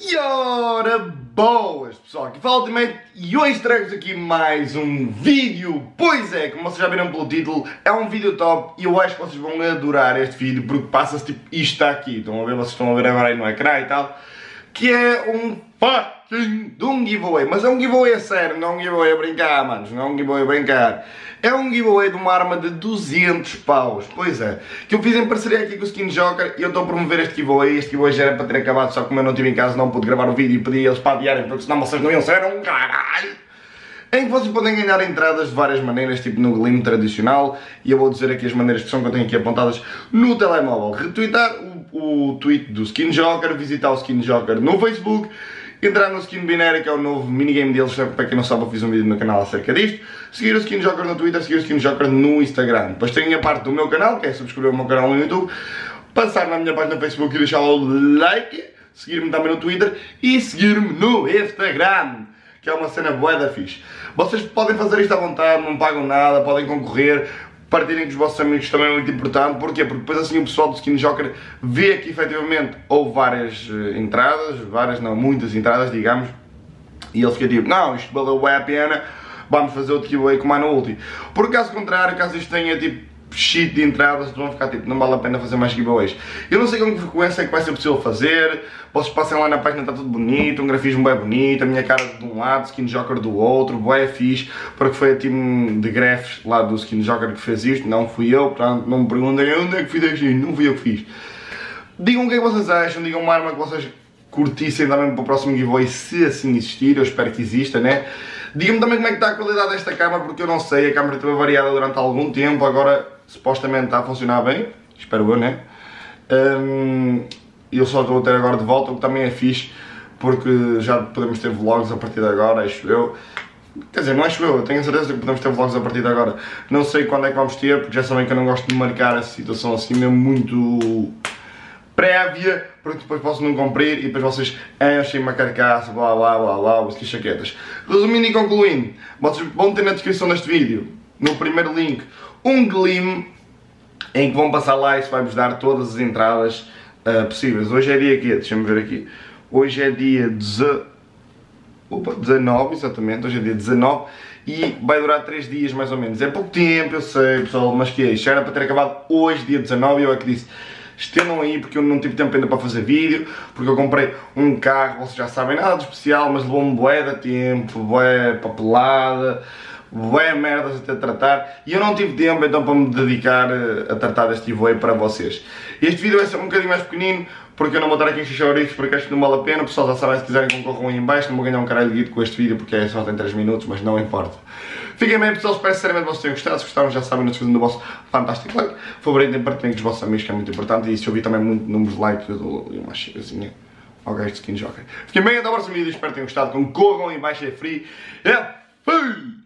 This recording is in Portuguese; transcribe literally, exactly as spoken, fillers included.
E ora, boas pessoal, aqui fala também e hoje trago-vos aqui mais um vídeo. Pois é, como vocês já viram pelo título, é um vídeo top e eu acho que vocês vão adorar este vídeo porque passa-se tipo isto está aqui, estão a ver, vocês estão a ver agora aí no ecrã e tal, que é um fucking de um giveaway, mas é um giveaway a sério, não é um giveaway a brincar, manos, não é um giveaway a brincar. É um giveaway de uma arma de duzentos paus, pois é, que eu fiz em parceria aqui com o Skin Joker e eu estou a promover este giveaway. Este giveaway já era para ter acabado, só que como eu não estive em casa não pude gravar o vídeo e pedi eles para adiarem, porque senão vocês não iam ser um caralho. Em que vocês podem ganhar entradas de várias maneiras, tipo no Glim tradicional, e eu vou dizer aqui as maneiras que são que eu tenho aqui apontadas no telemóvel. Retweetar o, o tweet do Skin Joker, visitar o Skin Joker no Facebook, entrar no Skin Binary, que é o novo minigame deles, para quem não sabe eu fiz um vídeo no canal acerca disto, seguir o Skin Joker no Twitter, seguir o Skin Joker no Instagram. Depois tem a parte do meu canal, que é subscrever o meu canal no YouTube, passar na minha página no Facebook e deixar lá o like, seguir-me também no Twitter e seguir-me no Instagram, que é uma cena bué da fixe. Vocês podem fazer isto à vontade, não pagam nada, podem concorrer, partilhem com os vossos amigos, também é muito importante. Porquê? Porque depois assim o pessoal do Skin Joker vê que efetivamente houve várias uh, entradas, várias não, muitas entradas, digamos, e ele fica tipo, não, isto valeu bem a pena, vamos fazer outro giveaway como há no último. Por caso contrário, caso isto tenha tipo shit de entradas, vão ficar tipo, não vale a pena fazer mais giveaways. Eu não sei com que frequência é que vai ser possível fazer, vocês passem lá na página, está tudo bonito, um grafismo bem bonito, a minha cara de um lado, Skin Joker do outro, bem fixe, porque foi a time de grafes lá do Skin Joker que fez isto, não fui eu, portanto não me perguntem onde é que fiz isto, não fui eu que fiz. Digam o que é que vocês acham, digam uma arma que vocês curtissem também para o próximo giveaway, se assim existir, eu espero que exista, né? Digam-me também como é que está a qualidade desta câmera, porque eu não sei, a câmera esteve variada durante algum tempo, agora supostamente está a funcionar bem, espero eu, né? Um, eu só estou a ter agora de volta, o que também é fixe, porque já podemos ter vlogs a partir de agora, acho eu. Quer dizer, não acho eu, eu tenho a certeza que podemos ter vlogs a partir de agora. Não sei quando é que vamos ter, porque já sabem que eu não gosto de marcar a situação assim mesmo muito prévia, porque depois posso não cumprir e depois vocês enchem-me a carcaça, blá blá blá blá, que chaquetas. Resumindo e concluindo, vocês vão ter na descrição deste vídeo, no primeiro link, um Glim, em que vão passar lá e isso vai-vos dar todas as entradas uh, possíveis. Hoje é dia quê? Deixa-me ver aqui. Hoje é dia dezanove, exatamente, hoje é dia dezanove e vai durar três dias mais ou menos. É pouco tempo, eu sei pessoal, mas que é isto? Já era para ter acabado hoje, dia dezanove, e eu é que disse, estendam aí porque eu não tive tempo ainda para fazer vídeo, porque eu comprei um carro, vocês já sabem, nada de especial, mas levou-me bué de tempo, bué papelada, bué merdas a ter de tratar, e eu não tive tempo então para me dedicar a tratar deste giveaway para vocês. Este vídeo vai ser um bocadinho mais pequenino, porque eu não vou estar aqui em xixoritos, porque acho que não vale a pena. Pessoal, já sabem, se quiserem concorram aí em baixo, não vou ganhar um caralho de guito com este vídeo, porque é só tem três minutos, mas não importa. Fiquem bem pessoal, espero sinceramente que vocês tenham gostado. Se gostaram, já sabem, não se esqueçam do vosso fantástico like, favoritem, partilhem com os vossos amigos, que é muito importante, e se eu vi também muito números de likes, eu dou uma chegazinha ao gajo de Skin Joker. Fiquem bem, até o próximo vídeo, espero que tenham gostado, concorram em baixo, é free, é fui!